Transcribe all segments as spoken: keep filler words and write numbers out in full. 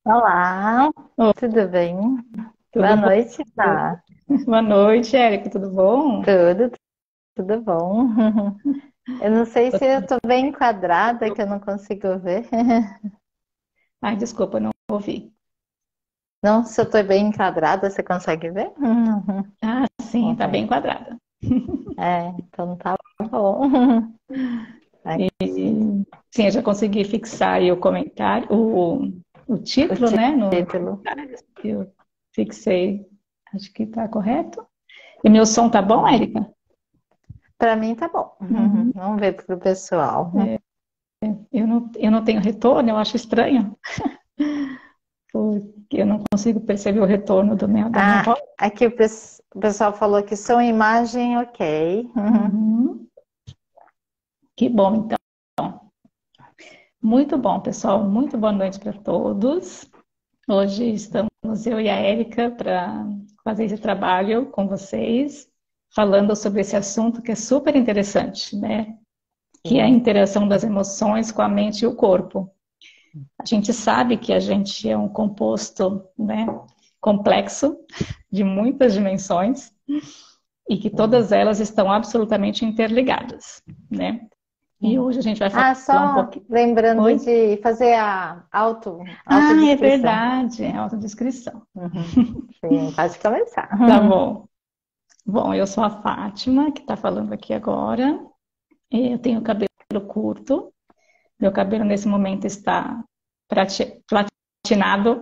Olá, Oi, tudo bem? Boa tudo bom? noite, tá? Boa noite, Érica, tudo bom? Tudo, tudo bom. Eu não sei se eu tô bem enquadrada, que eu não consigo ver. Ai, desculpa, não ouvi. Não, se eu tô bem enquadrada, você consegue ver? Uhum. Ah, sim, tá bem Ok. enquadrada. É, então tá bom. E, sim, eu já consegui fixar aí o comentário, o, o O título, né, no título. comentário. Eu fixei, acho que tá correto. E meu som tá bom, Érica? Para mim tá bom. Uhum. Uhum. Vamos ver pro pessoal. Eu não, eu não tenho retorno, eu acho estranho, porque eu não consigo perceber o retorno do meu, da minha Ah, voz. aqui o pes- o pessoal falou que som e imagem, ok. Uhum. Uhum. Que bom, então. Muito bom, pessoal. Muito boa noite para todos. Hoje estamos eu e a Érica para fazer esse trabalho com vocês, falando sobre esse assunto que é super interessante, né? Que é a Sim. interação das emoções com a mente e o corpo. A gente sabe que a gente é um composto, né, complexo, de muitas dimensões, e que Sim. todas elas estão absolutamente interligadas, né? E hoje a gente vai Ah, falar um só pouquinho. lembrando Oi? de fazer a auto, Ah, é autodescrição. verdade, é autodescrição. Uhum. Sim, pode começar. Tá bom. Bom, eu sou a Fátima, que está falando aqui agora. Eu tenho cabelo curto. Meu cabelo nesse momento está prati- platinado,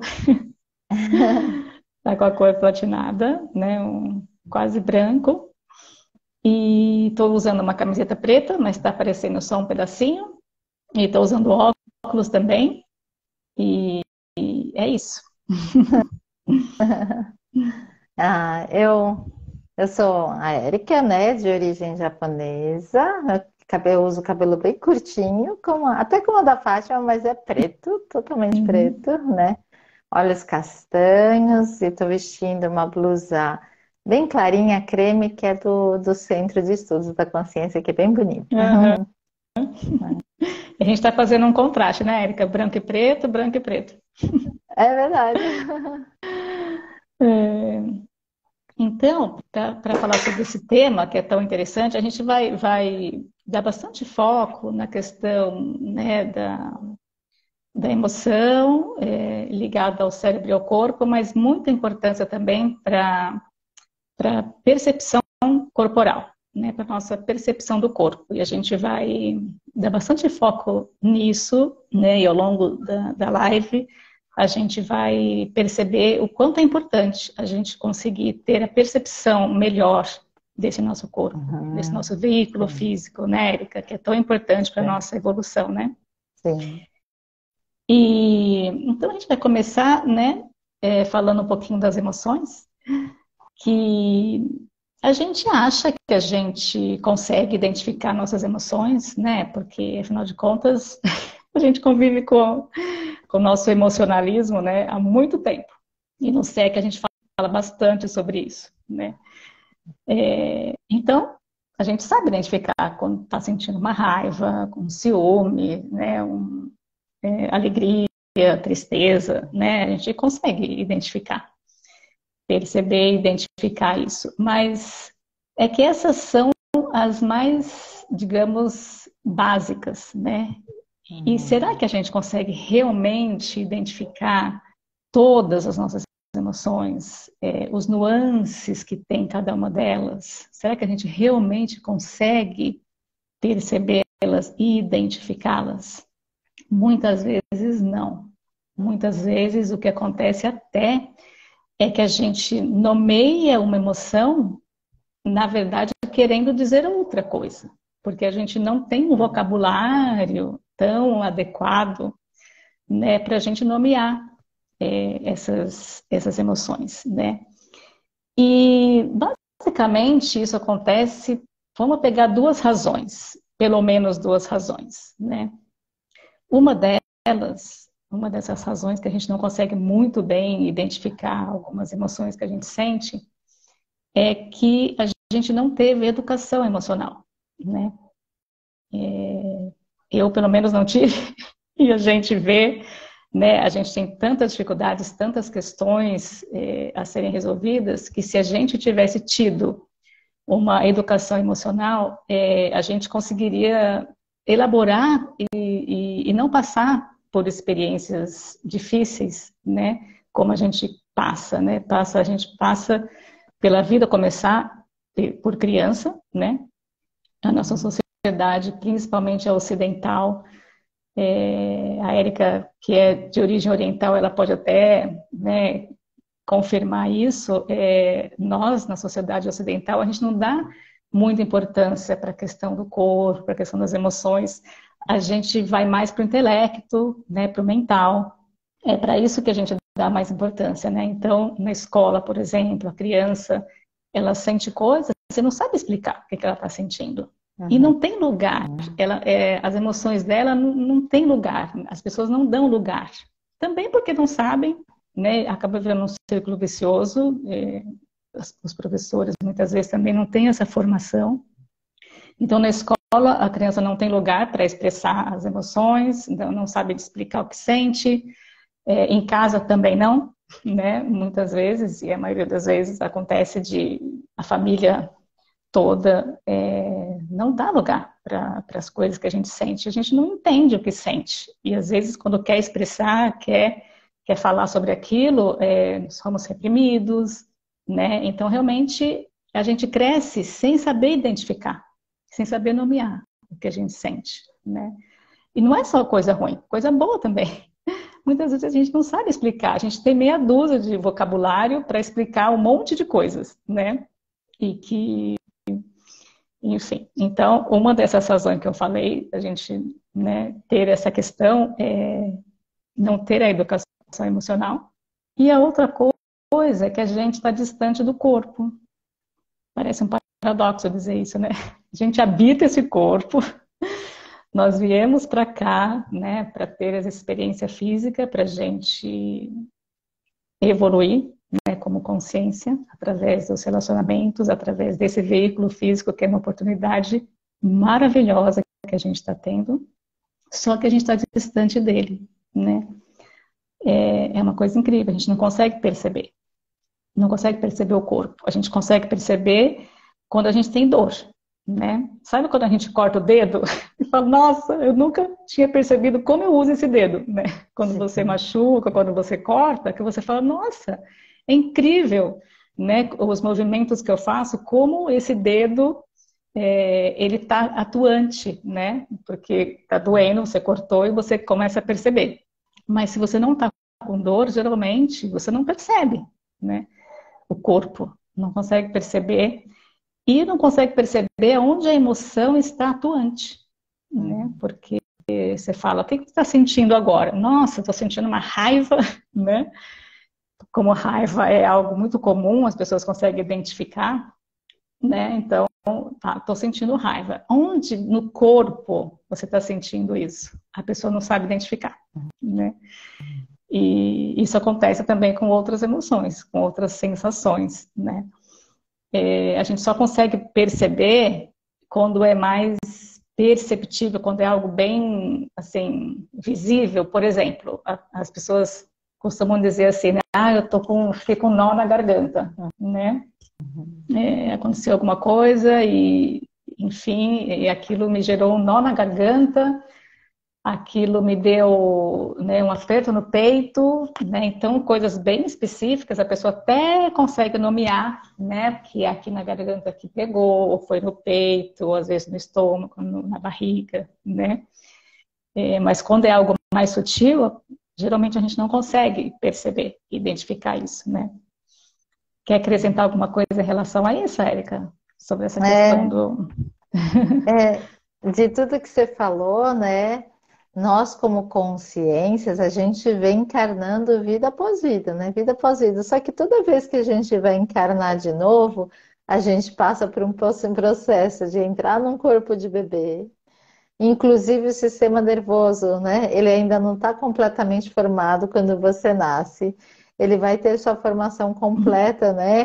está com a cor platinada, né? Um, quase branco. E estou usando uma camiseta preta, mas está aparecendo só um pedacinho. E estou usando óculos também. E, e é isso. Ah, eu, eu sou a Érica, né, de origem japonesa. Eu cabelo, uso cabelo bem curtinho, como, até como o da Fátima, mas é preto, totalmente Uhum. preto, né? Olhos castanhos e estou vestindo uma blusa bem clarinha, creme, que é do, do Centro de Estudos da Consciência, que é bem bonita. Aham. A gente está fazendo um contraste, né, Érica? Branco e preto, branco e preto. É verdade. É, então, para falar sobre esse tema que é tão interessante, a gente vai, vai dar bastante foco na questão, né, da, da emoção é, ligada ao cérebro e ao corpo, mas muita importância também para a percepção corporal, né, para a nossa percepção do corpo. E a gente vai dar bastante foco nisso, né, e ao longo da, da live a gente vai perceber o quanto é importante a gente conseguir ter a percepção melhor desse nosso corpo, desse Uhum. nosso veículo Sim, físico, né, Érica, que é tão importante para a sim, nossa evolução, né? sim. E então a gente vai começar, né, é, falando um pouquinho das emoções, que a gente acha que a gente consegue identificar nossas emoções, né? Porque, afinal de contas, a gente convive com, com o nosso emocionalismo, né, há muito tempo. E no S E C a gente fala bastante sobre isso, né? É, então, a gente sabe identificar quando está sentindo uma raiva, um ciúme, né, um, é, alegria, tristeza, né? A gente consegue identificar, perceber, identificar isso. Mas é que essas são as mais, digamos, básicas, né? E será Uhum. que a gente consegue realmente identificar todas as nossas emoções, é, os nuances que tem cada uma delas? Será que a gente realmente consegue percebê-las e identificá-las? Muitas vezes não. Muitas vezes o que acontece até é que a gente nomeia uma emoção, na verdade, querendo dizer outra coisa, porque a gente não tem um Sim. vocabulário tão adequado, né, para a gente nomear é, essas, essas emoções, né? E basicamente isso acontece, vamos pegar duas razões, pelo menos duas razões, né? Uma delas, uma dessas razões que a gente não consegue muito bem identificar algumas emoções que a gente sente, é que a gente não teve educação emocional, né? Eu, pelo menos, não tive, e a gente vê né, a gente tem tantas dificuldades, tantas questões eh, a serem resolvidas, que se a gente tivesse tido uma educação emocional, eh, a gente conseguiria elaborar e, e, e não passar por experiências difíceis, né, como a gente passa, né, passa, a gente passa pela vida, começar por criança, né, a nossa sociedade, principalmente a ocidental. É, a Érica, que é de origem oriental, ela pode até, né, confirmar isso. É, nós, na sociedade ocidental, a gente não dá muita importância para a questão do corpo, para a questão das emoções. A gente vai mais para o intelecto, né, para o mental. É para isso que a gente dá mais importância, né? Então, na escola, por exemplo, a criança, ela sente coisas, você não sabe explicar o que ela está sentindo. Uhum. E não tem lugar. Ela, é, as emoções dela não, não tem lugar. As pessoas não dão lugar. Também porque não sabem, né? Acaba virando um círculo vicioso. É, os professores muitas vezes também não têm essa formação. Então, na escola, a criança não tem lugar para expressar as emoções, então não sabe explicar o que sente. É, em casa também não, né? Muitas vezes, e a maioria das vezes acontece de a família toda é, não dá lugar para as coisas que a gente sente. A gente não entende o que sente. E às vezes, quando quer expressar, quer, quer falar sobre aquilo, é, somos reprimidos, né? Então, realmente, a gente cresce sem saber identificar, sem saber nomear o que a gente sente, né? E não é só coisa ruim, coisa boa também. Muitas vezes a gente não sabe explicar, a gente tem meia dúzia de vocabulário para explicar um monte de coisas, né? E que, enfim, então, uma dessas razões que eu falei, a gente, né, ter essa questão é não ter a educação emocional. E a outra coisa é que a gente está distante do corpo. Parece um paradoxo dizer isso, né? A gente habita esse corpo. Nós viemos para cá, né, para ter essa experiência física, para a gente evoluir, né, como consciência, através dos relacionamentos, através desse veículo físico, que é uma oportunidade maravilhosa que a gente está tendo, só que a gente está distante dele, né? É, é uma coisa incrível, a gente não consegue perceber, não consegue perceber o corpo, a gente consegue perceber quando a gente tem dor. Né? Sabe quando a gente corta o dedo e fala, nossa, eu nunca tinha percebido como eu uso esse dedo, né? Quando você machuca, quando você corta, que você fala, nossa, é incrível, né? Os movimentos que eu faço, como esse dedo, é, ele tá atuante, né? Porque tá doendo, você cortou e você começa a perceber. Mas se você não tá com dor, geralmente, você não percebe, né? O corpo não consegue perceber. E não consegue perceber onde a emoção está atuante, né? Porque você fala, o que você está sentindo agora? Nossa, estou sentindo uma raiva, né? Como raiva é algo muito comum, as pessoas conseguem identificar, né? Então, tá, estou sentindo raiva. Onde no corpo você está sentindo isso? A pessoa não sabe identificar, né? E isso acontece também com outras emoções, com outras sensações, né? É, a gente só consegue perceber quando é mais perceptível, quando é algo bem, assim, visível. Por exemplo, a, as pessoas costumam dizer assim, né? Ah, eu tô com, fiquei com um nó na garganta, né? É, aconteceu alguma coisa e, enfim, e aquilo me gerou um nó na garganta, aquilo me deu, né, um aperto no peito, né? Então, coisas bem específicas, a pessoa até consegue nomear, né, que aqui na garganta que pegou, ou foi no peito, ou às vezes no estômago, no, na barriga, né? É, mas quando é algo mais sutil, geralmente a gente não consegue perceber, identificar isso, né? Quer acrescentar alguma coisa em relação a isso, Érica? Sobre essa questão É, do... é, de tudo que você falou, né? Nós, como consciências, a gente vem encarnando vida após vida, né? Vida após vida. Só que toda vez que a gente vai encarnar de novo, a gente passa por um processo de entrar num corpo de bebê. Inclusive o sistema nervoso, né? Ele ainda não está completamente formado quando você nasce. Ele vai ter sua formação completa, né?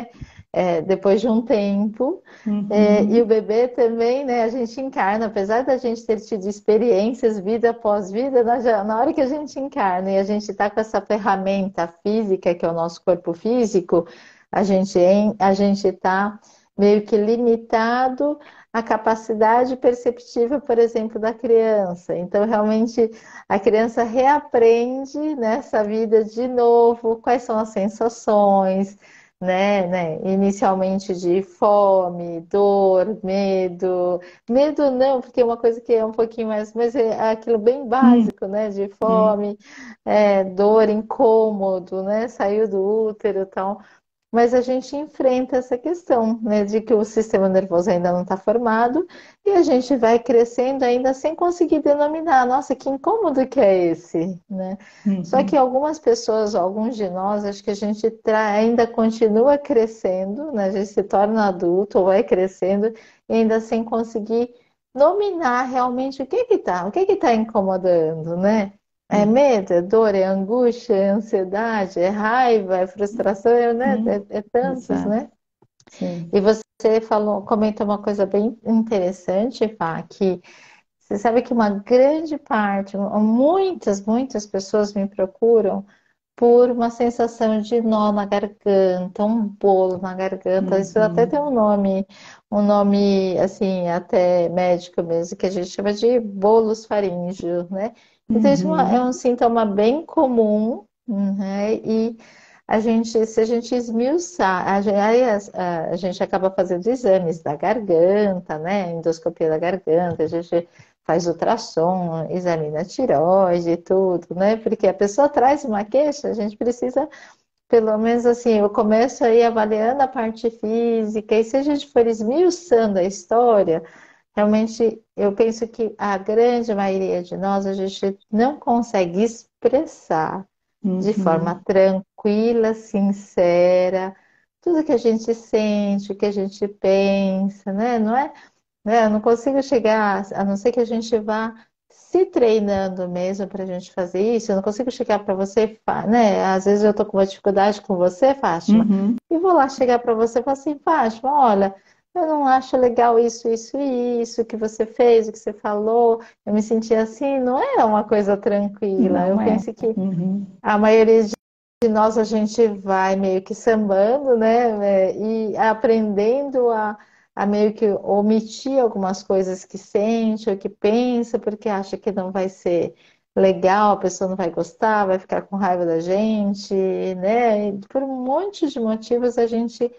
é, depois de um tempo. É, e o Uhum. bebê também, né? A gente encarna, apesar da gente ter tido experiências vida após vida, na, já- na hora que a gente encarna e a gente está com essa ferramenta física, que é o nosso corpo físico, a gente em- a gente está meio que limitado à capacidade perceptiva, por exemplo, da criança. Então, realmente, a criança reaprende nessa vida de novo quais são as sensações, né, né? Inicialmente de fome, dor, medo. Medo não, porque é uma coisa que é um pouquinho mais, mas é aquilo bem Uhum. básico, né? De fome, é, dor, incômodo, né? Saiu do útero e tal. Mas a gente enfrenta essa questão, né, de que o sistema nervoso ainda não está formado e a gente vai crescendo ainda sem conseguir denominar. Nossa, que incômodo que é esse, né? Só que Uhum. algumas pessoas, alguns de nós, acho que a gente tra- ainda continua crescendo, né? A gente se torna adulto ou vai crescendo e ainda sem conseguir nominar realmente o que que tá, o que que tá incomodando, né? É Uhum. medo, é dor, é angústia, é ansiedade, é raiva, é frustração, é, né? Uhum. É, é tantos, Exato. né? Sim. E você falou, comentou uma coisa bem interessante, Pá, que você sabe que uma grande parte, muitas, muitas pessoas me procuram por uma sensação de nó na garganta, um bolo na garganta. Isso até tem um Uhum. nome, um nome assim, até médico mesmo, que a gente chama de bolos faríngeos, né? Então, isso é uma- é um Uhum. sintoma bem comum, né? E a gente, se a gente esmiuçar, a gente, aí as- a, a gente acaba fazendo exames da garganta, né? Endoscopia da garganta, a gente faz ultrassom, examina a tireoide e tudo, né? Porque a pessoa traz uma queixa, a gente precisa, pelo menos assim, eu começo aí avaliando a parte física, e se a gente for esmiuçando a história, realmente eu penso que a grande maioria de nós, a gente não consegue expressar de forma Uhum. tranquila, sincera, tudo que a gente sente, o que a gente pensa, né? Não é né? Eu não consigo chegar, a não ser que a gente vá se treinando mesmo para a gente fazer isso. Eu não consigo chegar para você, Fá- né? Às vezes eu tô com uma dificuldade com você, Fátima, Uhum. e vou lá chegar para você e falar assim, Fátima, olha, eu não acho legal isso, isso e isso que você fez, o que você falou. Eu me senti assim, não é uma coisa tranquila. Eu Não é. penso que Uhum. a maioria de nós a gente vai meio que sambando, né? é, E aprendendo a, a meio que omitir algumas coisas que sente ou que pensa, porque acha que não vai ser legal, a pessoa não vai gostar, vai ficar com raiva da gente, né? E por um monte de motivos a gente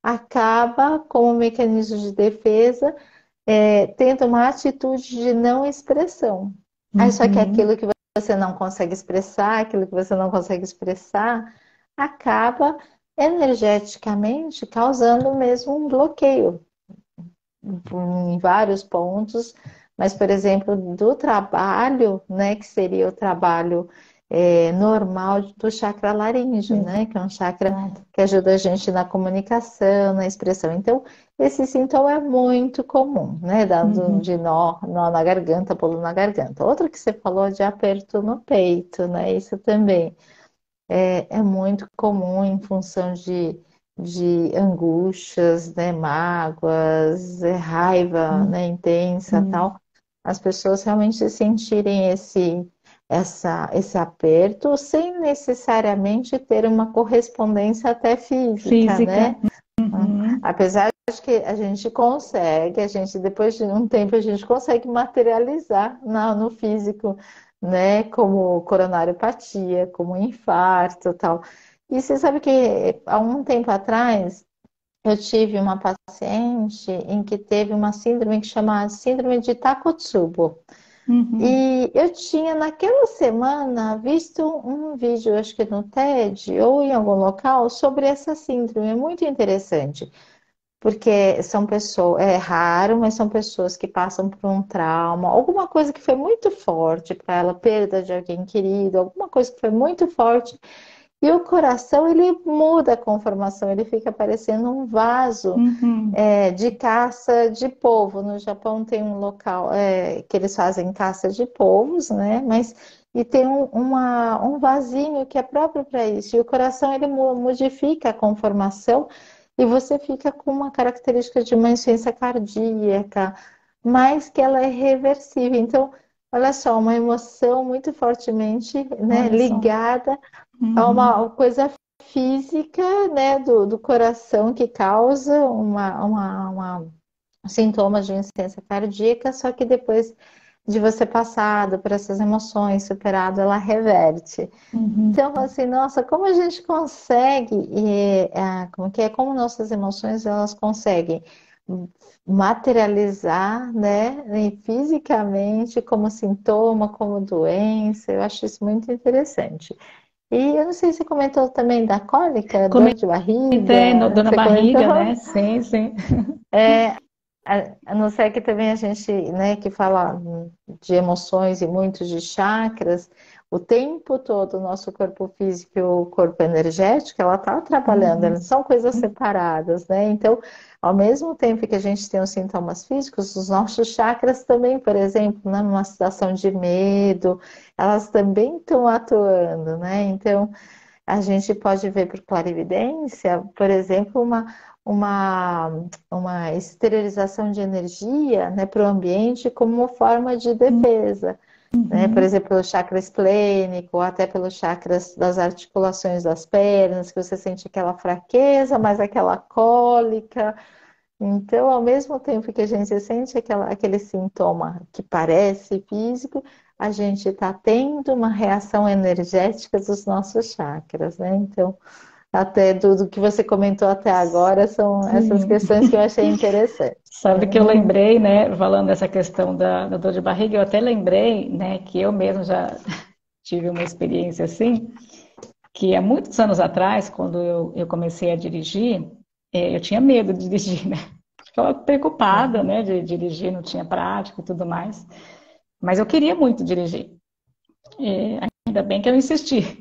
acaba, como mecanismo de defesa, é, tendo uma atitude de não expressão. Aí só que Uhum. aquilo que você não consegue expressar, aquilo que você não consegue expressar, acaba energeticamente causando mesmo um bloqueio em vários pontos, mas, por exemplo, do trabalho, né, que seria o trabalho é, normal do chakra laríngeo, né, que é um chakra Exato. que ajuda a gente na comunicação, na expressão. Então, esse sintoma é muito comum, né, dado Uhum. de nó, nó na garganta, pulo na garganta. Outro que você falou de aperto no peito, né, isso também é, é muito comum em função de, de angústias, né, mágoas, é, raiva, né, intensa, Uhum. tal. As pessoas realmente sentirem esse, essa, esse aperto sem necessariamente ter uma correspondência até física, Física. né? Uhum. Apesar de que a gente consegue, a gente depois de um tempo a gente consegue materializar na- no físico, né? Como coronariopatia, como infarto, tal. E você sabe que há um tempo atrás eu tive uma paciente em que teve uma síndrome que chama síndrome de Takotsubo. Uhum. E eu tinha naquela semana visto um vídeo, acho que no TED ou em algum local, sobre essa síndrome. É muito interessante. Porque são pessoas, é raro, mas são pessoas que passam por um trauma, alguma coisa que foi muito forte para ela, perda de alguém querido, alguma coisa que foi muito forte, e o coração ele muda a conformação, ele fica parecendo um vaso Uhum. é, de caça de polvo. No Japão tem um local é, que eles fazem caça de polvos, né? Mas e tem um, uma, um vasinho que é próprio para isso. E o coração ele modifica a conformação e você fica com uma característica de uma insuficiência cardíaca, mas que ela é reversível. Então, olha só, uma emoção muito fortemente, né, Olha só. ligada a Uhum. uma coisa física, né, do, do coração que causa uma, uma, uma sintomas de insuficiência cardíaca, só que depois de você passado por essas emoções, superado, ela reverte. Uhum. Então, assim, nossa, como a gente consegue, e, é, como que é, como nossas emoções, elas conseguem materializar, né, e fisicamente, como sintoma, como doença, eu acho isso muito interessante. E eu não sei se você comentou também da cólica, dor de Comentei, no- barriga, dor na você comentou? barriga, né? Sim, sim. É, a a não ser que também a gente, né, que fala hum, de emoções e muito de chakras, o tempo todo o nosso corpo físico e o corpo energético, ela está trabalhando, Uhum. eles são coisas separadas, né? Então, ao mesmo tempo que a gente tem os sintomas físicos, os nossos chakras também, por exemplo, né, numa situação de medo, elas também estão atuando, né? Então, a gente pode ver por clarividência, por exemplo, uma, uma, uma esterilização de energia, né, para o ambiente como uma forma de defesa. Né? Por Uhum. exemplo, pelo chakra esplênico, ou até pelos chakras das articulações das pernas, que você sente aquela fraqueza, mas aquela cólica. Então, ao mesmo tempo que a gente sente aquela, aquele sintoma que parece físico, a gente está tendo uma reação energética dos nossos chakras, né? Então, até tudo que você comentou até agora são essas Sim. questões que eu achei interessantes. Sabe que eu lembrei, né, falando dessa questão da, da dor de barriga, eu até lembrei, né, que eu mesmo já tive uma experiência assim, que há muitos anos atrás, quando eu, eu comecei a dirigir, eh, eu tinha medo de dirigir, né? Ficava preocupada, Uhum. né, de dirigir, não tinha prática e tudo mais. Mas eu queria muito dirigir. Eh, ainda bem que eu insisti.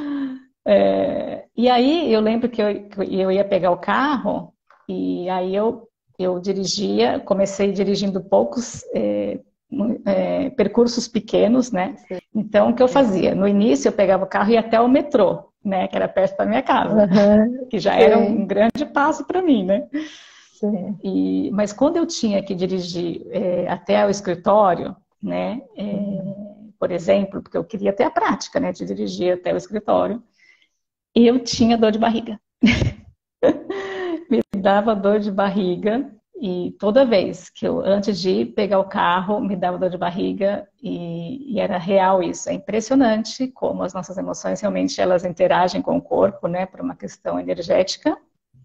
É, e aí eu lembro que eu, que eu ia pegar o carro e aí eu, eu dirigia, comecei dirigindo poucos é, é, percursos pequenos, né? Então o que eu fazia? No início eu pegava o carro e ia até o metrô, né? Que era perto da minha casa, Uhum. que já era um Sim, grande passo para mim, né? sim. E, mas quando eu tinha que dirigir é, até o escritório, né? É, Uhum. por exemplo, porque eu queria ter a prática, né? De dirigir até o escritório, eu tinha dor de barriga. Me dava dor de barriga e toda vez que eu, antes de ir pegar o carro, me dava dor de barriga e, e era real isso. É impressionante como as nossas emoções realmente elas interagem com o corpo, né, por uma questão energética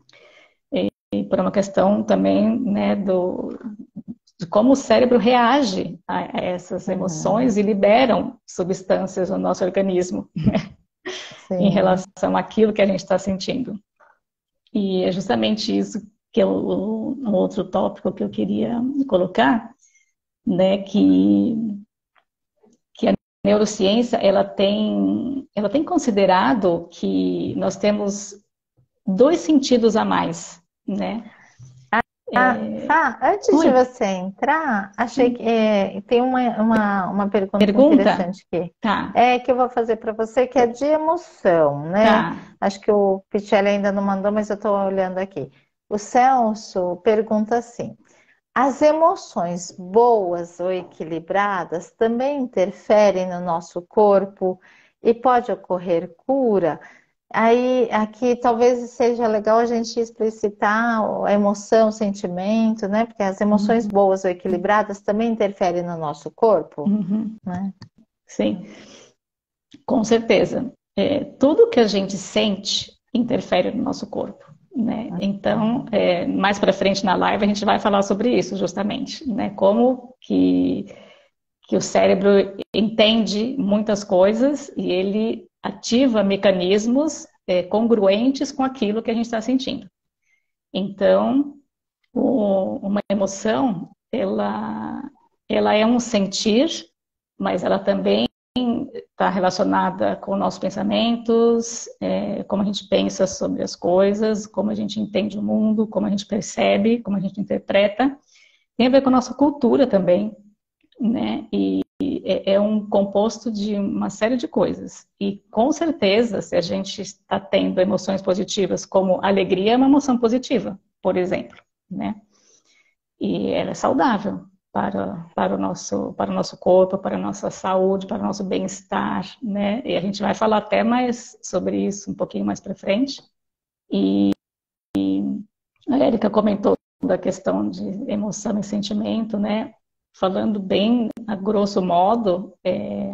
e, e por uma questão também, né, do, de como o cérebro reage a, a essas Uhum. emoções e liberam substâncias no nosso organismo em Sim. relação àquilo que a gente está sentindo. E é justamente isso que é o, um outro tópico que eu queria colocar, né, que, que a neurociência ela tem, ela tem considerado que nós temos dois sentidos a mais, né? Ah, Fá, antes de Oi, você entrar, achei que é, tem uma, uma, uma pergunta pergunta? interessante aqui. Tá, É que eu vou fazer para você, que é de emoção, né? tá. Acho que o Pichelli ainda não mandou, mas eu estou olhando aqui. O Celso pergunta assim: as emoções boas ou equilibradas também interferem no nosso corpo e pode ocorrer cura? Aí, aqui talvez seja legal a gente explicitar a emoção, o sentimento, né? Porque as emoções Uhum, boas ou equilibradas também interferem no nosso corpo, uhum, né? sim, com certeza. É, tudo que a gente sente interfere no nosso corpo, né? Então, é, mais para frente na live a gente vai falar sobre isso justamente, né? Como que, que o cérebro entende muitas coisas e ele ativa mecanismos é, congruentes com aquilo que a gente está sentindo. Então, o, uma emoção, ela, ela é um sentir, mas ela também está relacionada com nossos pensamentos, é, como a gente pensa sobre as coisas, como a gente entende o mundo, como a gente percebe, como a gente interpreta. Tem a ver com a nossa cultura também, né? E é, é um composto de uma série de coisas. E com certeza, se a gente está tendo emoções positivas, como alegria, é uma emoção positiva, por exemplo, né? E ela é saudável para, para o nosso, para o nosso corpo, para a nossa saúde, para o nosso bem-estar, né? E a gente vai falar até mais sobre isso um pouquinho mais para frente. E a Érica comentou da questão de emoção e sentimento, né? Falando bem, a grosso modo, é,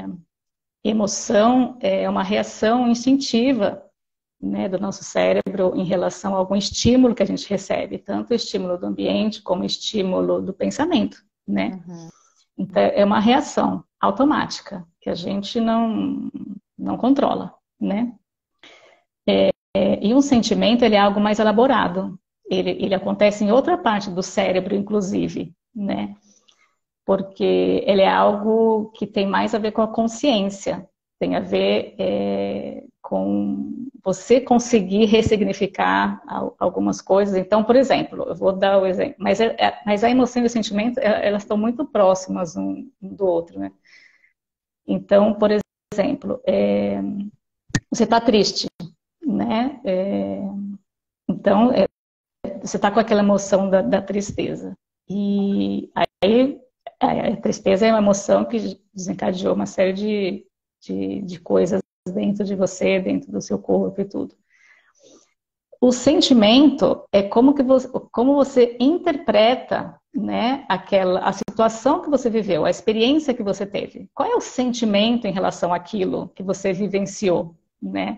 emoção é uma reação instintiva, né, do nosso cérebro em relação a algum estímulo que a gente recebe, tanto o estímulo do ambiente como o estímulo do pensamento, né? Uhum. Então, é uma reação automática que a gente não, não controla, né? É, é, e um sentimento, ele é algo mais elaborado. Ele, ele acontece em outra parte do cérebro, inclusive, né? Porque ele é algo que tem mais a ver com a consciência, tem a ver é, com você conseguir ressignificar algumas coisas. Então, por exemplo, eu vou dar o exemplo, mas, é, mas a emoção e o sentimento, elas estão muito próximas um do outro, né? Então, por exemplo, é, você está triste, né? É, então, é, você está com aquela emoção da, da tristeza. E aí, a tristeza é uma emoção que desencadeou uma série de, de, de coisas dentro de você, dentro do seu corpo e tudo. O sentimento é como, que você, como você interpreta, né, aquela, a situação que você viveu, a experiência que você teve. Qual é o sentimento em relação àquilo que você vivenciou, né?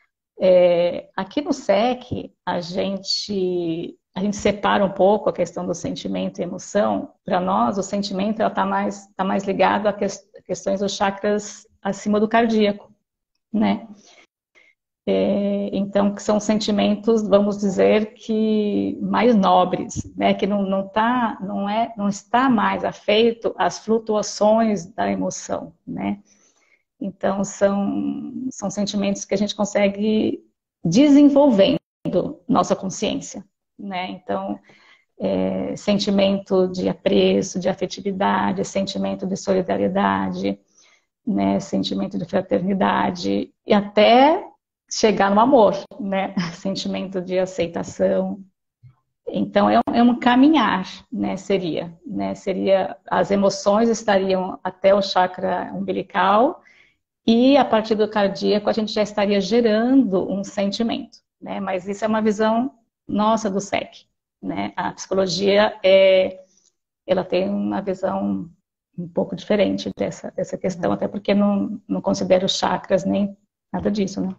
É, aqui no S E C, a gente, a gente separa um pouco a questão do sentimento e emoção. Para nós, o sentimento está mais, tá mais ligado a que, questões dos chakras acima do cardíaco, né? É, então, que são sentimentos, vamos dizer, que mais nobres, né? Que não, não, tá, não, é, não está mais afeito às flutuações da emoção, né? Então, são, são sentimentos que a gente consegue desenvolvendo nossa consciência, né? Então, é, sentimento de apreço, de afetividade, sentimento de solidariedade, né? Sentimento de fraternidade, e até chegar no amor, né? Sentimento de aceitação. Então, é um, é um caminhar, né? Seria, né? Seria, as emoções estariam até o chakra umbilical, e a partir do cardíaco a gente já estaria gerando um sentimento, né? Mas isso é uma visão nossa do S E C, né? A psicologia é, ela tem uma visão um pouco diferente dessa, dessa questão, Uhum. até porque não, não considera os chakras nem nada disso, né?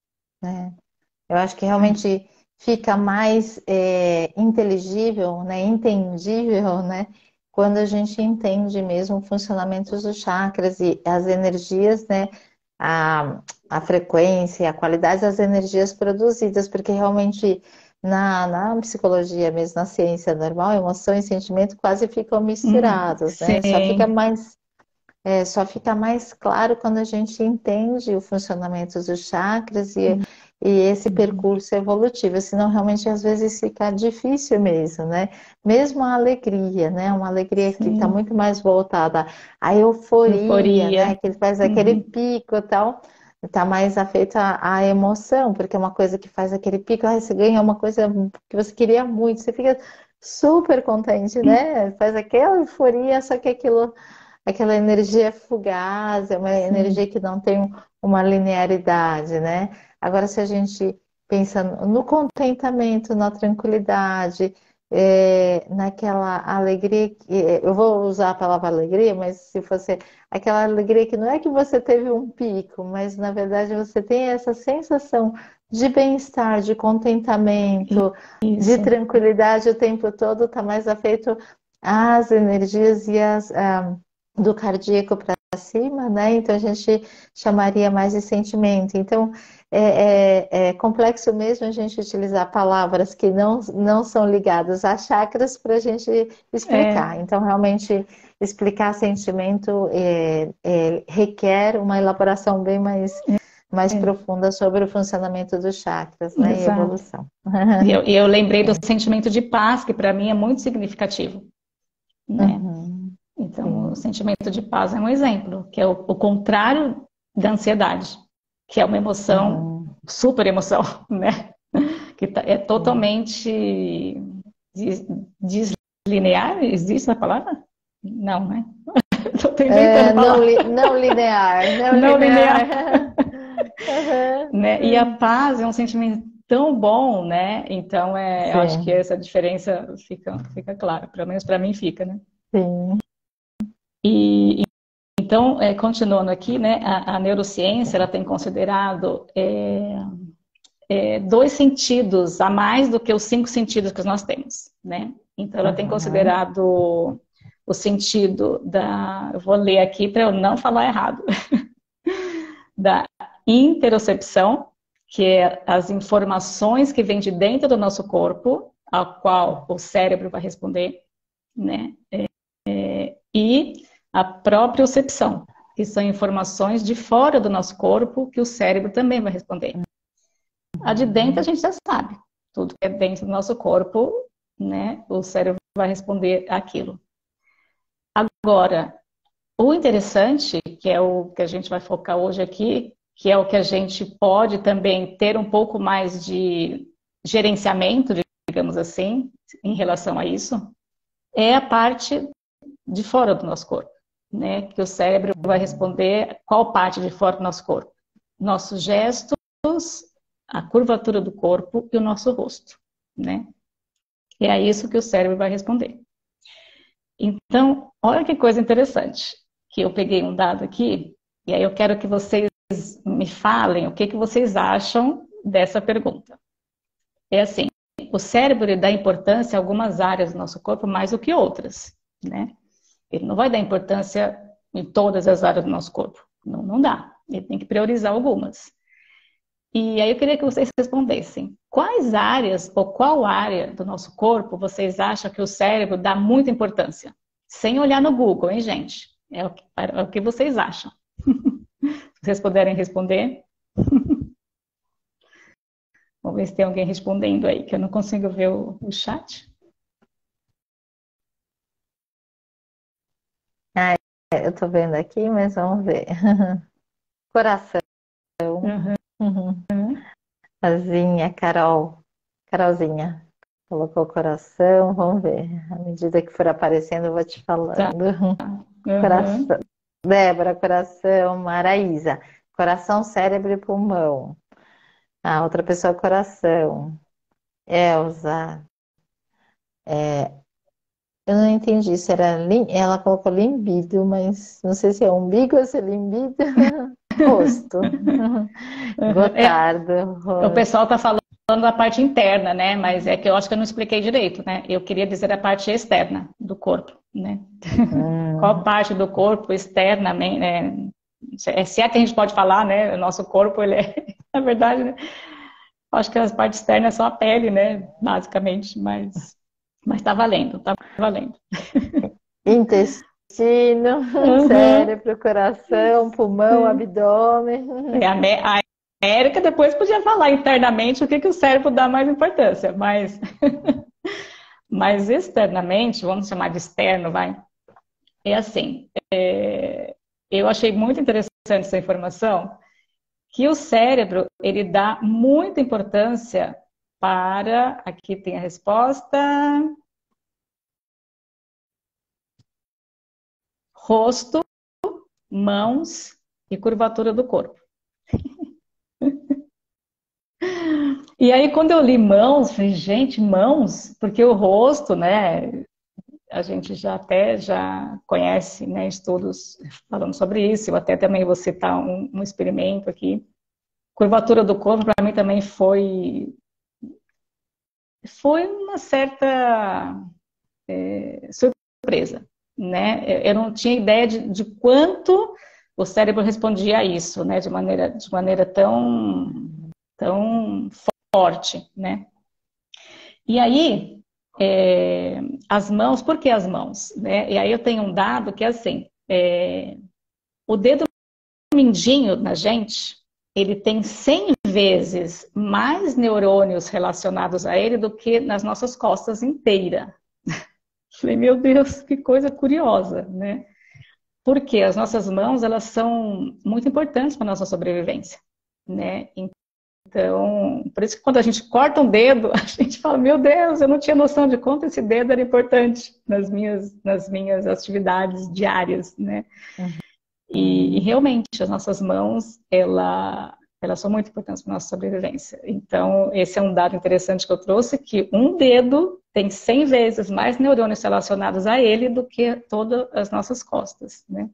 É. Eu acho que realmente fica mais é, inteligível, né, entendível, né, quando a gente entende mesmo o funcionamento dos chakras e as energias, né, a, a frequência, a qualidade das energias produzidas, porque realmente na, na psicologia mesmo, na ciência normal, emoção e sentimento quase ficam Hum, misturados, né, só fica sim, mais é, só fica mais claro quando a gente entende o funcionamento dos chakras e, e esse percurso evolutivo, senão realmente às vezes fica difícil mesmo, né? Mesmo a alegria, né? Uma alegria que está sim. muito mais voltada à euforia, né? Euforia. Que faz aquele Uhum. pico e tal, está mais afeito à, à emoção, porque é uma coisa que faz aquele pico, aí você ganha uma coisa que você queria muito, você fica super contente, né? Faz aquela euforia, só que aquilo aquela energia fugaz, é uma energia Sim. que não tem uma linearidade, né? Agora, se a gente pensa no contentamento, na tranquilidade, é, naquela alegria, que, é, eu vou usar a palavra alegria, mas se fosse aquela alegria que não é que você teve um pico, mas na verdade você tem essa sensação de bem-estar, de contentamento, de Isso. tranquilidade o tempo todo, está mais afeito às energias e às, ah, do cardíaco para cima, né? Então a gente chamaria mais de sentimento. Então é, é, é complexo mesmo a gente utilizar palavras que não, não são ligadas a chakras para a gente É, explicar. Então realmente explicar sentimento é, é, requer uma elaboração bem mais, mais é, profunda sobre o funcionamento dos chakras, né? E exato. evolução. E eu, e eu lembrei do É. sentimento de paz, que para mim é muito significativo, né? Uhum. Então, o sim. sentimento de paz é um exemplo, que é o, o contrário da ansiedade, que é uma emoção, Uhum, super emoção, né? Que tá- é sim. totalmente des- deslinear, existe essa palavra? Não, né? Estou inventando É, não, palavra. li- não linear, não Não linear, linear. né? E a Uhum. paz é um sentimento tão bom, né? Então, é, eu acho que Sim, essa diferença fica, fica clara, pelo menos para mim fica, né? sim. E então, é, continuando aqui, né? A, a neurociência ela tem considerado é, é, dois sentidos a mais do que os cinco sentidos que nós temos, né? Então, ela tem Uhum. considerado o sentido da, eu vou ler aqui para eu não falar errado, da interocepção, que é as informações que vêm de dentro do nosso corpo, ao qual o cérebro vai responder, né? E a propriocepção, que são informações de fora do nosso corpo que o cérebro também vai responder. A de dentro a Uhum. gente já sabe, tudo que é dentro do nosso corpo, né? O cérebro vai responder aquilo. Agora, o interessante, que é o que a gente vai focar hoje aqui, que é o que a gente pode também ter um pouco mais de gerenciamento, digamos assim, em relação a isso, é a parte de fora do nosso corpo, né? Que o cérebro vai responder qual parte de fora do nosso corpo? Nossos gestos, a curvatura do corpo e o nosso rosto, né? E é isso que o cérebro vai responder. Então, olha que coisa interessante, que eu peguei um dado aqui, e aí eu quero que vocês me falem o que, que vocês acham dessa pergunta. É assim, o cérebro dá importância a algumas áreas do nosso corpo mais do que outras, né? Ele não vai dar importância em todas as áreas do nosso corpo. Não, não dá. Ele tem que priorizar algumas. E aí eu queria que vocês respondessem. Quais áreas ou qual área do nosso corpo vocês acham que o cérebro dá muita importância? Sem olhar no Google, hein, gente? É o que, é o que vocês acham. Se vocês puderem responder. Vamos ver se tem alguém respondendo aí, que eu não consigo ver o, o chat. Ah, é, eu tô vendo aqui, mas vamos ver. Coração. Uhum. Uhum. Azinha, Carol. Carolzinha. Colocou coração, vamos ver. À medida que for aparecendo, eu vou te Tá. falando. Uhum. Coração. Débora, coração. Maraísa. Coração, cérebro e pulmão. A outra pessoa, coração. Elza. É, eu não entendi se era. lim- Ela colocou limbido, mas não sei se é umbigo ou se é limbido. Rosto. Uhum. É, Gotardo, o pessoal rosto. está falando da parte interna, né? Mas é que eu acho que eu não expliquei direito, né? Eu queria dizer a parte externa do corpo, né? Qual Hum, parte do corpo externamente, né? Se se é que a gente pode falar, né? O nosso corpo, ele é, na verdade, né? Acho que as partes externas é só a pele, né? Basicamente, mas, mas tá valendo, tá valendo. intestino, Uhum. cérebro, coração, pulmão, Sim. É, abdômen. a, Me- a Érica depois podia falar internamente o que, que o cérebro dá mais importância, mas, mas externamente, vamos chamar de externo, vai. É assim, é, eu achei muito interessante essa informação, que o cérebro, ele dá muita importância para, aqui tem a resposta, rosto, mãos e curvatura do corpo. E aí, quando eu li mãos, falei, gente, mãos, porque o rosto, né, a gente já até já conhece, né, estudos falando sobre isso, eu até também vou citar um, um experimento aqui. Curvatura do corpo, para mim, também foi, foi uma certa é, surpresa, né? Eu não tinha ideia de, de quanto o cérebro respondia a isso, né? De maneira, de maneira tão, tão forte, né? E aí, é, as mãos, por que as mãos? Né? E aí eu tenho um dado que é assim, é, o dedo mindinho na gente, ele tem cem vezes mais neurônios relacionados a ele do que nas nossas costas inteira. Falei, meu Deus, que coisa curiosa, né? Porque as nossas mãos, elas são muito importantes para a nossa sobrevivência, né? Então, por isso que quando a gente corta um dedo, a gente fala, meu Deus, eu não tinha noção de quanto esse dedo era importante nas minhas, nas minhas atividades diárias, né? Uhum. E, e realmente, as nossas mãos, ela, elas são muito importantes para a nossa sobrevivência. Então, esse é um dado interessante que eu trouxe, que um dedo tem cem vezes mais neurônios relacionados a ele do que todas as nossas costas, né?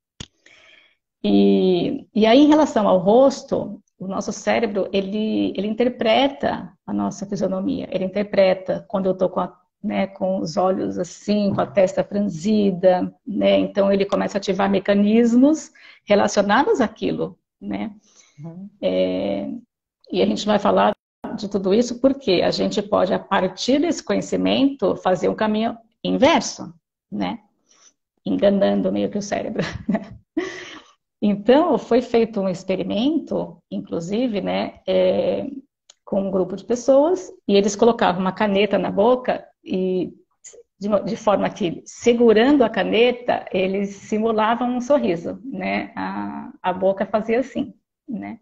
E, e aí, em relação ao rosto, o nosso cérebro, ele, ele interpreta a nossa fisionomia. Ele interpreta quando eu estou com, a, né, com os olhos assim, com a testa franzida, né? Então, ele começa a ativar mecanismos relacionados àquilo, né? Uhum. É, e a gente vai falar de tudo isso porque a gente pode, a partir desse conhecimento, fazer um caminho inverso, né? Enganando meio que o cérebro, né? Então, foi feito um experimento, inclusive, né, é, com um grupo de pessoas, e eles colocavam uma caneta na boca, e de, de forma que, segurando a caneta, eles simulavam um sorriso, né? A, a boca fazia assim, né?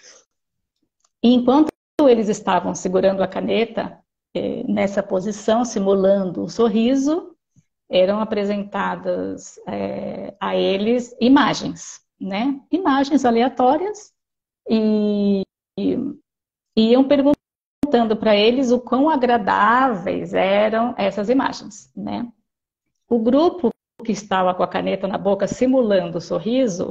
E enquanto eles estavam segurando a caneta, é, nessa posição, simulando o sorriso, eram apresentadas é, a eles imagens, né? Imagens aleatórias e, e iam perguntando para eles o quão agradáveis eram essas imagens, né? O grupo que estava com a caneta na boca simulando o sorriso,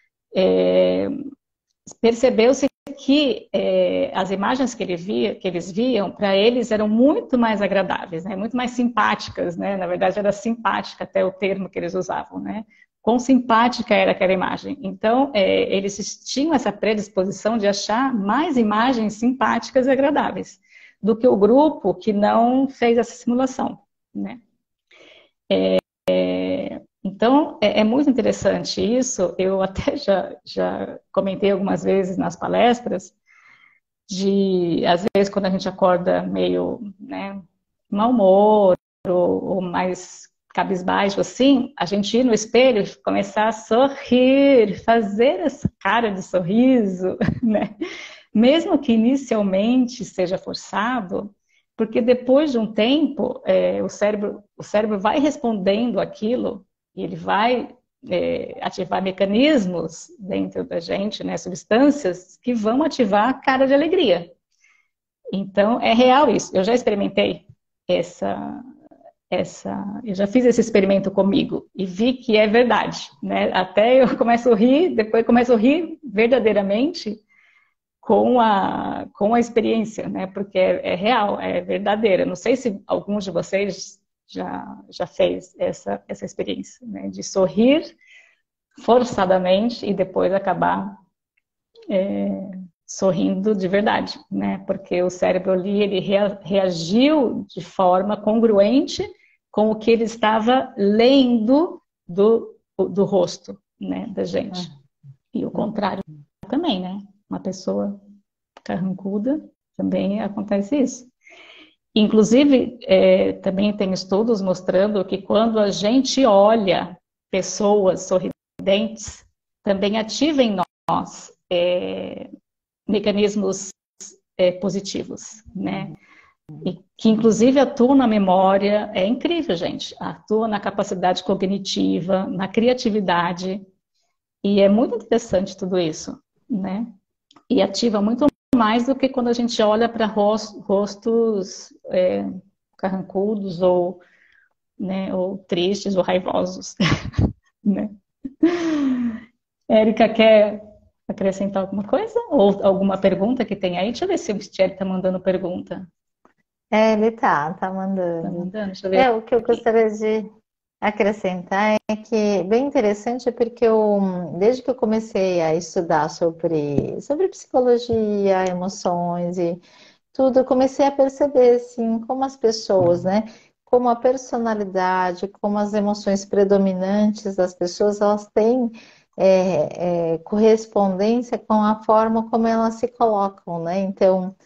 é, percebeu-se que é, as imagens que, ele via, que eles viam, para eles eram muito mais agradáveis, né? Muito mais simpáticas, né? Na verdade, era simpática até o termo que eles usavam, né? Quão simpática era aquela imagem. Então, é, eles tinham essa predisposição de achar mais imagens simpáticas e agradáveis do que o grupo que não fez essa simulação, né? É, Então, é, é muito interessante isso. Eu até já, já comentei algumas vezes nas palestras, de, às vezes, quando a gente acorda meio, né, mau humor, ou, ou mais cabisbaixo, assim, a gente ir no espelho e começar a sorrir, fazer essa cara de sorriso, né? Mesmo que inicialmente seja forçado, porque depois de um tempo, é, o cérebro, o cérebro vai respondendo aquilo e ele vai é, ativar mecanismos dentro da gente, né, substâncias que vão ativar a cara de alegria. Então, é real isso. Eu já experimentei essa, essa, eu já fiz esse experimento comigo e vi que é verdade, né? Até eu começo a rir, depois começo a rir verdadeiramente com a, com a experiência, né? Porque é, é real, é verdadeira. Não sei se alguns de vocês já, já fez essa, essa experiência, né? De sorrir forçadamente e depois acabar é, sorrindo de verdade, né? Porque o cérebro ali, ele reagiu de forma congruente com o que ele estava lendo do, do rosto, né, da gente. E o contrário também, né? Uma pessoa carrancuda, também acontece isso. Inclusive, é, também tem estudos mostrando que quando a gente olha pessoas sorridentes, também ativa em nós é, mecanismos é, positivos, né? E que inclusive atuam na memória, é incrível, gente. Atua na capacidade cognitiva, na criatividade, e é muito interessante tudo isso, né? E ativa muito mais do que quando a gente olha para rostos é, carrancudos ou, né, ou tristes ou raivosos, né? Érica, quer acrescentar alguma coisa? Ou alguma pergunta que tem aí? Deixa eu ver se o Michele está mandando pergunta. É, ele tá, tá Está mandando. mandando? Deixa eu ver É, o que eu aqui. gostaria de acrescentar é que bem interessante porque eu, desde que eu comecei a estudar sobre, sobre psicologia, emoções e tudo, eu comecei a perceber assim, como as pessoas, né? Como a personalidade, como as emoções predominantes das pessoas, elas têm é, é, correspondência com a forma como elas se colocam, né? Então,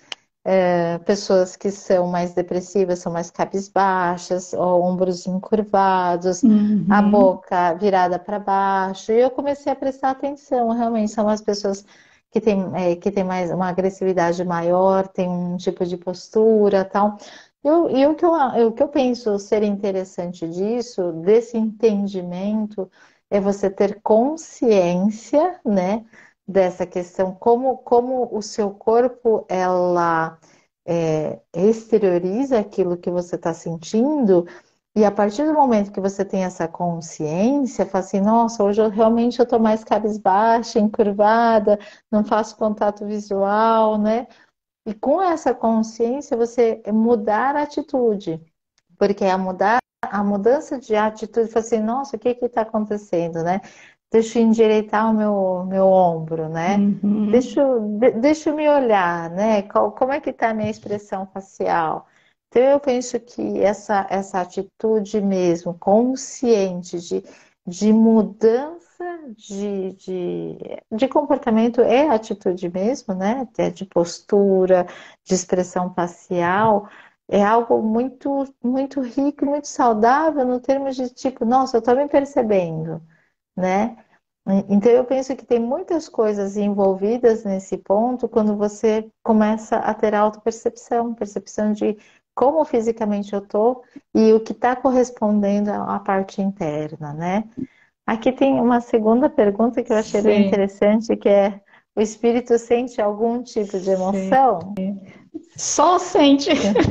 é, pessoas que são mais depressivas, são mais cabisbaixas, ó, ombros encurvados, a Uhum. boca virada para baixo. E eu comecei a prestar atenção, realmente, são as pessoas que têm, é, que têm mais uma agressividade maior, tem um tipo de postura, tal. Eu, e o que eu, o que eu penso ser interessante disso, desse entendimento, é você ter consciência, né, dessa questão, como, como o seu corpo, ela é, exterioriza aquilo que você está sentindo, e a partir do momento que você tem essa consciência, fala assim, nossa, hoje eu realmente eu estou mais cabisbaixa, encurvada, não faço contato visual, né? E com essa consciência, você mudar a atitude, porque a mudar a mudança de atitude, fala assim, nossa, o que que está acontecendo, né? Deixa eu endireitar o meu, meu ombro, né? Deixa, Uhum. eu- de- deixa eu me olhar, né? Qual- como é que está a minha expressão facial? Então, eu penso que essa, essa atitude mesmo, consciente de, de mudança de, de, de comportamento é atitude mesmo, né? É de postura, de expressão facial, é algo muito, muito rico, muito saudável no termos de tipo, nossa, eu estou me percebendo, né? Então eu penso que tem muitas coisas envolvidas nesse ponto quando você começa a ter autopercepção, percepção de como fisicamente eu tô e o que está correspondendo à parte interna, né? Aqui tem uma segunda pergunta que eu achei bem Sim, interessante, que é: o espírito sente algum tipo de sim. emoção? Só sente,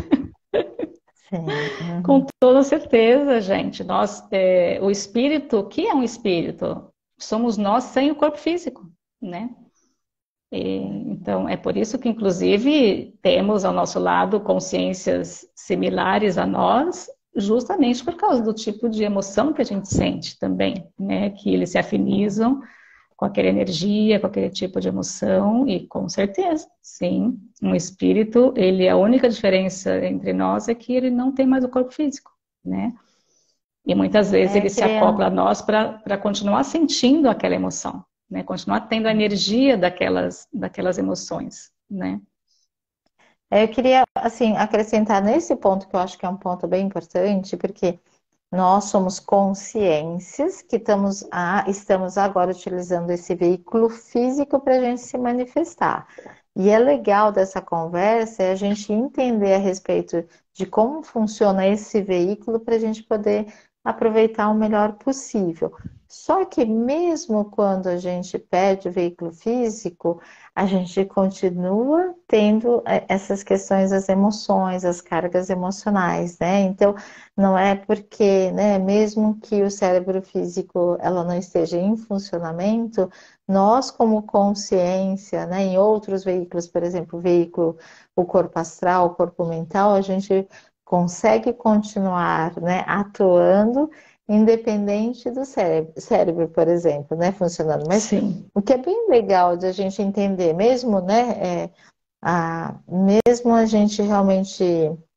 Sim. com Uhum. toda certeza, gente. Nós, é, o espírito, o que é um espírito? Somos nós sem o corpo físico, né? E, então, é por isso que, inclusive, temos ao nosso lado consciências similares a nós, justamente por causa do tipo de emoção que a gente sente também, né? Que eles se afinizam com aquela energia, com aquele tipo de emoção, e com certeza, sim, um espírito, ele, a única diferença entre nós é que ele não tem mais o corpo físico, né? E muitas vezes É, ele eu se queria, acopla a nós para continuar sentindo aquela emoção, né? Continuar tendo a energia daquelas, daquelas emoções, né? é, eu queria assim acrescentar nesse ponto que eu acho que é um ponto bem importante, porque nós somos consciências que estamos, a, estamos agora utilizando esse veículo físico para a gente se manifestar. E é legal dessa conversa é a gente entender a respeito de como funciona esse veículo para a gente poder aproveitar o melhor possível. Só que mesmo quando a gente perde o veículo físico, a gente continua tendo eh, essas questões das emoções, as cargas emocionais, né? Então, não é porque, né, mesmo que o cérebro físico ela não esteja em funcionamento, nós como consciência, né, em outros veículos, por exemplo, o veículo, o corpo astral, o corpo mental, a gente consegue continuar, né, atuando independente do cérebro, cérebro, por exemplo, né, funcionando. Mas Sim. o que é bem legal de a gente entender, mesmo, né, é, a, mesmo a gente realmente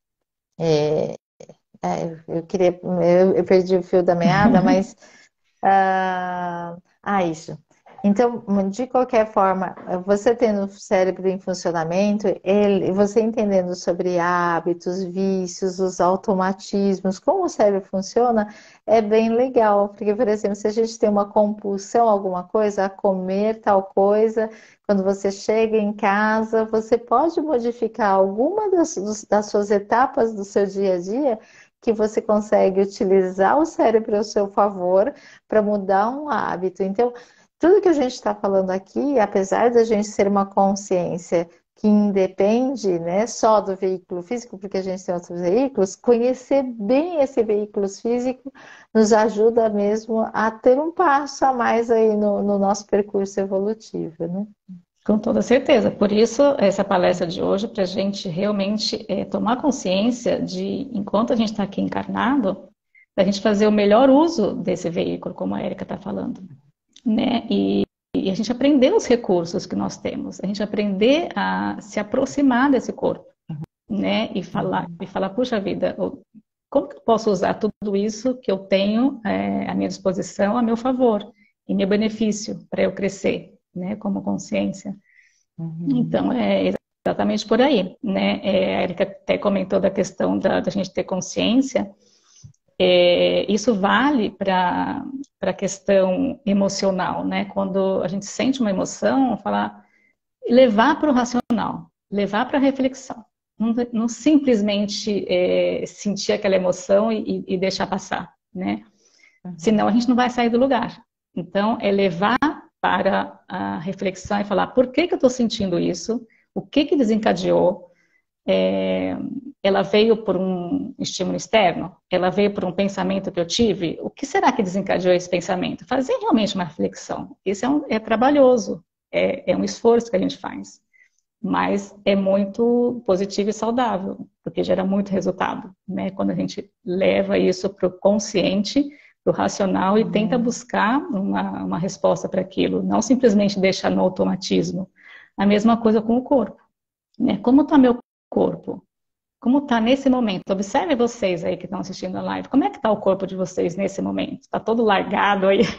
é, eu queria, eu, eu perdi o fio da meada, mas ah, ah, isso. Então, de qualquer forma, você tendo o cérebro em funcionamento, ele, você entendendo sobre hábitos, vícios, os automatismos, como o cérebro funciona, é bem legal. Porque, por exemplo, se a gente tem uma compulsão, a alguma coisa, a comer tal coisa, quando você chega em casa, você pode modificar alguma das, dos- das suas etapas do seu dia a dia que você consegue utilizar o cérebro ao seu favor para mudar um hábito. Então, tudo que a gente está falando aqui, apesar da gente ser uma consciência que independe, né, só do veículo físico, porque a gente tem outros veículos, conhecer bem esse veículo físico nos ajuda mesmo a ter um passo a mais aí no, no nosso percurso evolutivo, né? Com toda certeza. Por isso, essa palestra de hoje, para a gente realmente é, tomar consciência de, enquanto a gente está aqui encarnado, a gente fazer o melhor uso desse veículo, como a Erika está falando, né? E, e a gente aprender os recursos que nós temos, a gente aprender a se aproximar desse corpo, né? E falar, e falar, puxa vida, como que eu posso usar tudo isso que eu tenho é, à minha disposição a meu favor, em meu benefício, para eu crescer, né? Como consciência. Uhum. Então, é exatamente por aí, né? É, a Erika até comentou da questão da, da gente ter consciência. É, isso vale para para a questão emocional, né? Quando a gente sente uma emoção, falar, levar para o racional, levar para a reflexão. Não, não simplesmente é, sentir aquela emoção e, e deixar passar, né? Senão a gente não vai sair do lugar. Então, é levar para a reflexão e falar, por que que eu estou sentindo isso? O que que desencadeou? É, ela veio por um estímulo externo? Ela veio por um pensamento que eu tive? O que será que desencadeou esse pensamento? Fazer realmente uma reflexão. Isso é, um, é trabalhoso, é, é um esforço que a gente faz, mas é muito positivo e saudável, porque gera muito resultado, né? Quando a gente leva isso para o consciente, para o racional e tenta buscar uma, uma resposta para aquilo, não simplesmente deixar no automatismo. A mesma coisa com o corpo, né? Como está meu corpo? Como está nesse momento? Observe vocês aí que estão assistindo a live. Como é que está o corpo de vocês nesse momento? Está todo largado aí?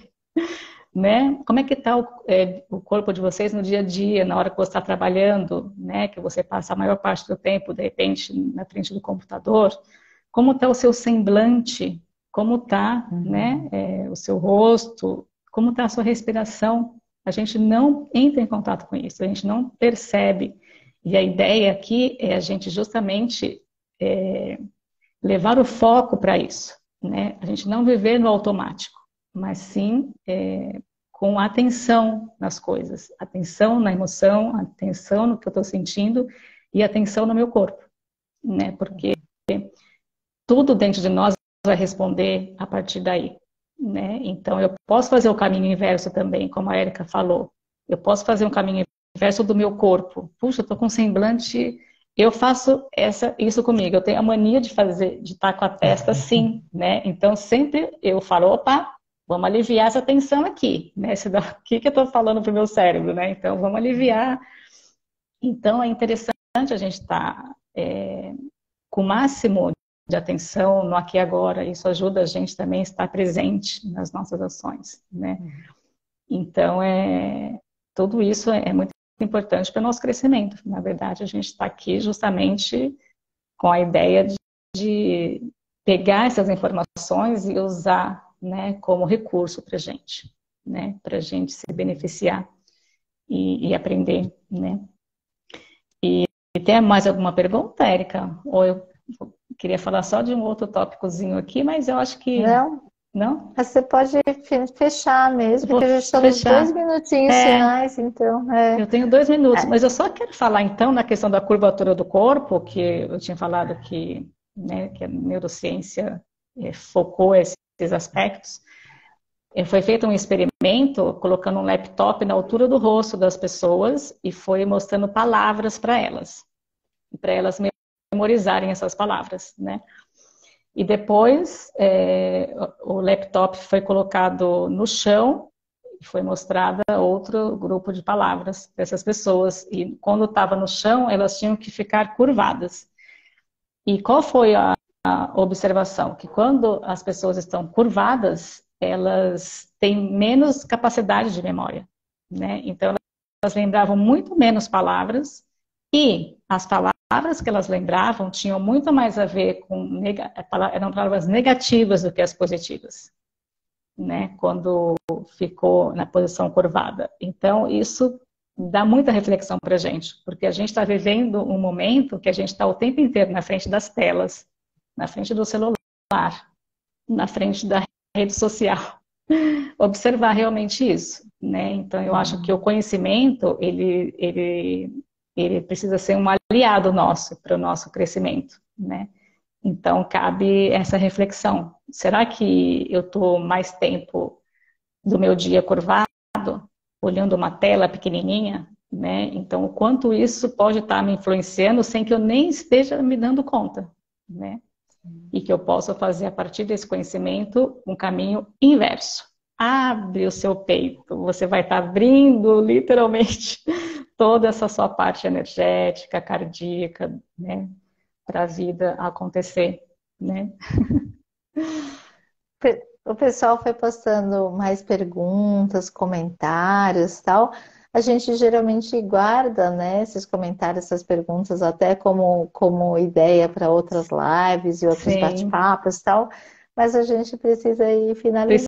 Né? Como é que está o, é, o corpo de vocês no dia a dia, na hora que você está trabalhando, né? Que você passa a maior parte do tempo, de repente, na frente do computador? Como está o seu semblante? Como está, uhum, né, é, o seu rosto? Como está a sua respiração? A gente não entra em contato com isso, a gente não percebe. E a ideia aqui é a gente justamente é, levar o foco para isso, né? A gente não viver no automático, mas sim é, com atenção nas coisas, atenção na emoção, atenção no que eu estou sentindo e atenção no meu corpo, né? Porque tudo dentro de nós vai responder a partir daí, né? Então eu posso fazer o caminho inverso também, como a Erika falou. Eu posso fazer um caminho inverso do meu corpo. Puxa, eu estou com semblante. Eu faço essa, isso comigo. Eu tenho a mania de fazer, de estar com a testa assim, né? Então sempre eu falo, opa, vamos aliviar essa tensão aqui, né? O que que eu estou falando para o meu cérebro, né? Então vamos aliviar. Então é interessante a gente estar é, com o máximo de atenção no aqui e agora. Isso ajuda a gente também a estar presente nas nossas ações, né? Então é tudo isso é muito importante para o nosso crescimento. Na verdade, a gente está aqui justamente com a ideia de, de pegar essas informações e usar, né, como recurso para a gente, né, para a gente se beneficiar e, e aprender, né. E, e tem mais alguma pergunta, Érica? Ou eu queria falar só de um outro tópicozinho aqui, mas eu acho que... Não? Não? Você pode fechar mesmo, Vou porque já estamos fechar. dois minutinhos É, finais, então. É, eu tenho dois minutos, é, mas eu só quero falar então na questão da curvatura do corpo, que eu tinha falado que, né, que a neurociência é, focou esses aspectos. É, foi feito um experimento colocando um laptop na altura do rosto das pessoas e foi mostrando palavras para elas, para elas memorizarem essas palavras, né? E depois é, o laptop foi colocado no chão e foi mostrada outro grupo de palavras para essas pessoas. E quando estava no chão, elas tinham que ficar curvadas. E qual foi a, a observação? Que quando as pessoas estão curvadas, elas têm menos capacidade de memória, né? Então elas lembravam muito menos palavras e as palavras que elas lembravam tinham muito mais a ver com eram palavras negativas do que as positivas, né? Quando ficou na posição curvada. Então isso dá muita reflexão para a gente, porque a gente está vivendo um momento que a gente está o tempo inteiro na frente das telas, na frente do celular, na frente da rede social. Observar realmente isso, né? Então eu acho que o conhecimento ele, ele, ele precisa ser um aliado nosso para o nosso crescimento, né? Então cabe essa reflexão. Será que eu estou mais tempo do meu dia curvado, olhando uma tela pequenininha, né? Então o quanto isso pode estar me influenciando sem que eu nem esteja me dando conta, né? E que eu possa fazer a partir desse conhecimento um caminho inverso. Abre o seu peito, você vai estar abrindo literalmente toda essa sua parte energética, cardíaca, né, para a vida acontecer, né? o pessoal foi postando mais perguntas, comentários, tal. a gente geralmente guarda, né, esses comentários, essas perguntas, até como, como ideia para outras lives e outros Sim. bate-papos e tal, mas a gente precisa ir finalizando.